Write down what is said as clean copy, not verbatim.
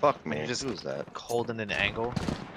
Fuck me. You're just Who's that? holding an angle.